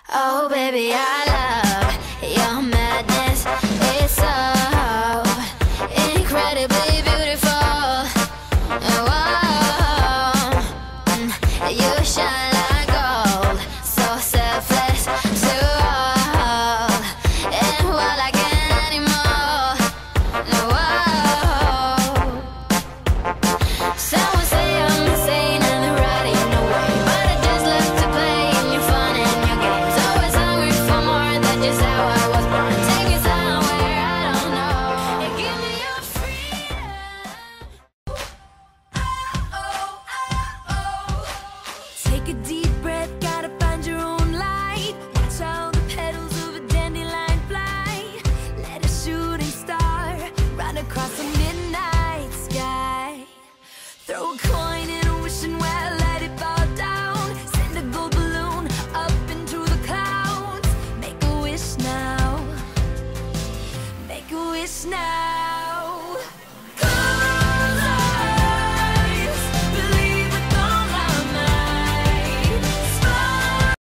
Oh baby, I love your madness. It's so incredibly beautiful. Oh, you shine like gold, so selfless to all. And while I can't anymore, no. Someone say I'm insane and they're right in the way, but I just love to play in your fun and your games. Always hungry for more, that's just how I was born. Take it somewhere I don't know and give me your freedom. Take a deep breath, gotta find your own light. Watch how the petals of a dandelion fly. Let a shooting star run across the midnight sky. Throw a coin in a wishing well, let it fall down. Send a gold balloon up into the clouds. Make a wish now. Make a wish now.